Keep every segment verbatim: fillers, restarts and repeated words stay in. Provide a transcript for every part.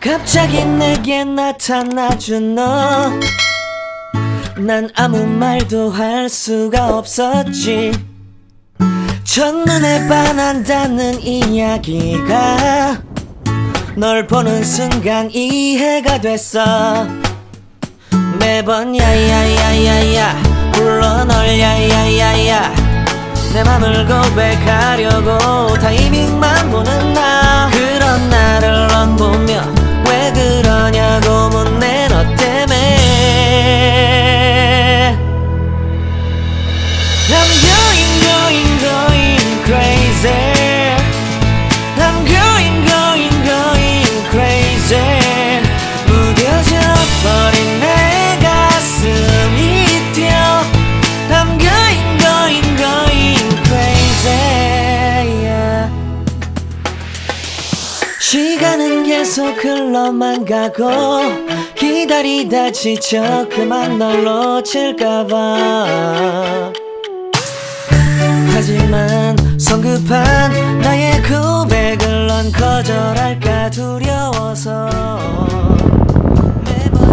갑자기 내게 나타나준 너, 난 아무 말도 할 수가 없었지. 첫눈에 반한다는 이야기가 널 보는 순간 이해가 됐어. 매번 야야야야야 불러 널 야야야야, 내 맘을 고백하려고 타이밍만 보는 나. 그런 나를 넌 보며 왜 그러냐고 묻네. 너 때문에 I'm going going going crazy. I'm going going going crazy. 무뎌져 버린 내 가슴이 뛰어. I'm going going going crazy, yeah. 시간은 계속 흘러만 가고 기다리다 지쳐 그만 널 놓칠까봐. 하지만 성급한 나의 고백을 넌 거절할까 두려워서 매번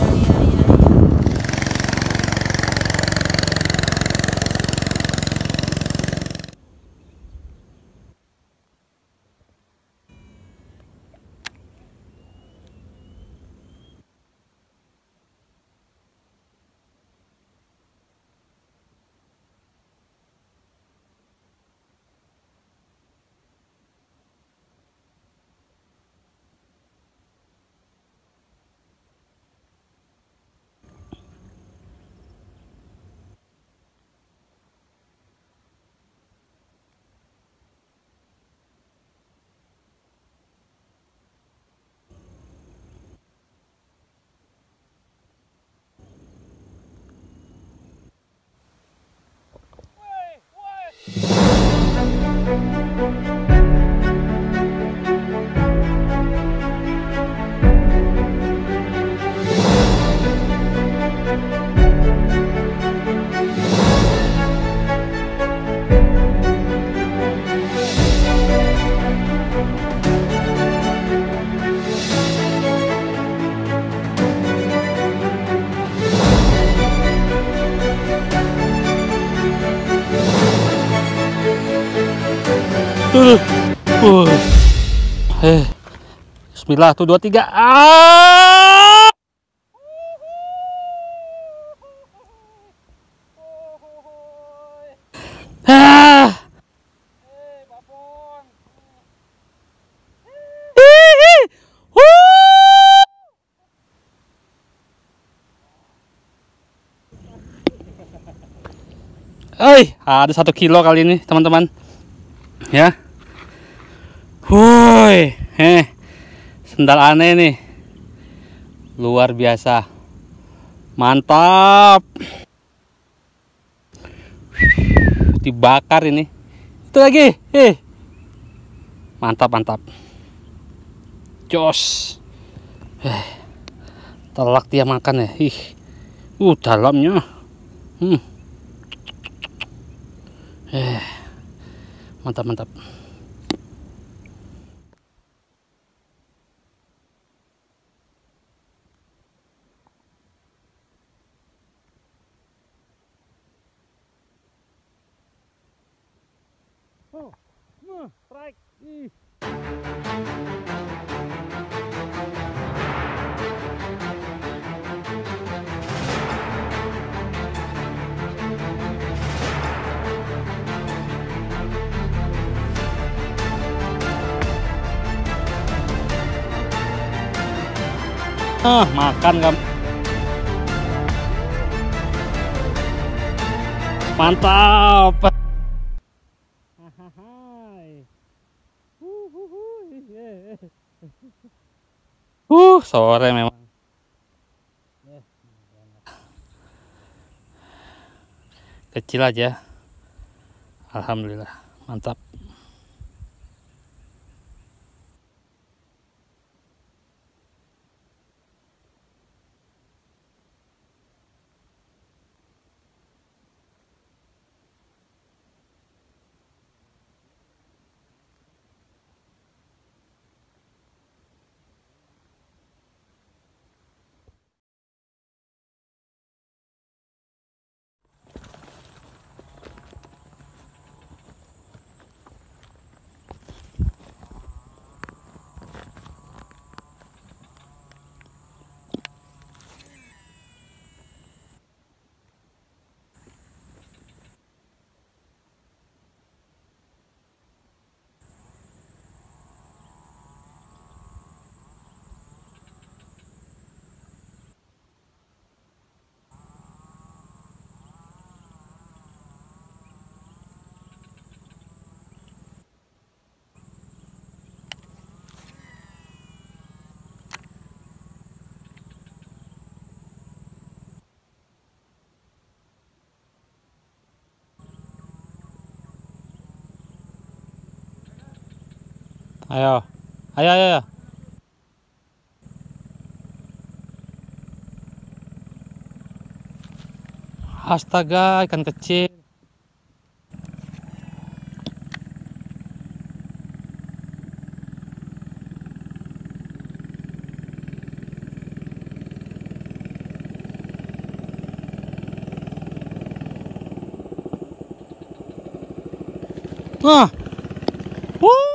Uh, uh. Eh, Bismillah, tuh dua tiga. Ah! Ah! Eh, ada satu kilo kali ini, teman-teman. Ya. Woi, eh, sendal aneh nih, luar biasa, mantap, dibakar ini, itu lagi, eh, mantap mantap, jos, eh, telak dia makan ya, ih, uh dalamnya, hmm, eh, mantap mantap. Oh, strike. Ih. Ah, makan kamu. Mantap. Uh, sore memang. Kecil aja. Alhamdulillah, mantap. Ayo, ayo, ayo, ayo. Astaga, ikan kecil. Wah. Wuh.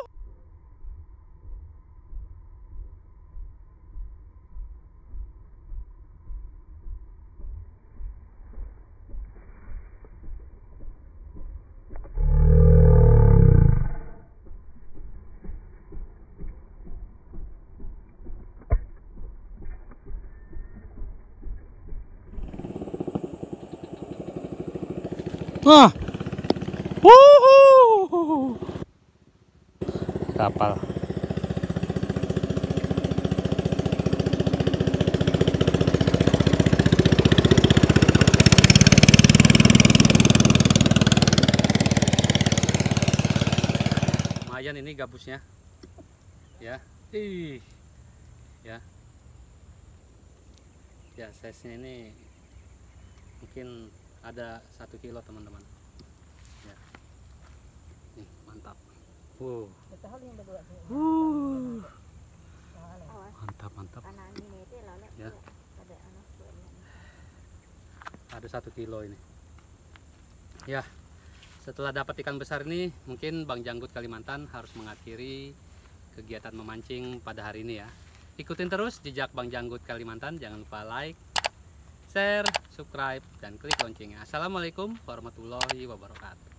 Wah. Wuhu. Kapal. Lumayan ini gabusnya. Ya. Ih. Ya. Ya, size-nya ini mungkin ada satu kilo teman-teman. Ya. Nih, mantap. Wow. Uh. Mantap, mantap. Ya. Ada satu kilo ini. Ya. Setelah dapat ikan besar ini, mungkin Bang Janggut Kalimantan harus mengakhiri kegiatan memancing pada hari ini ya. Ikutin terus jejak Bang Janggut Kalimantan. Jangan lupa like, share, subscribe, dan klik loncengnya. Assalamualaikum warahmatullahi wabarakatuh.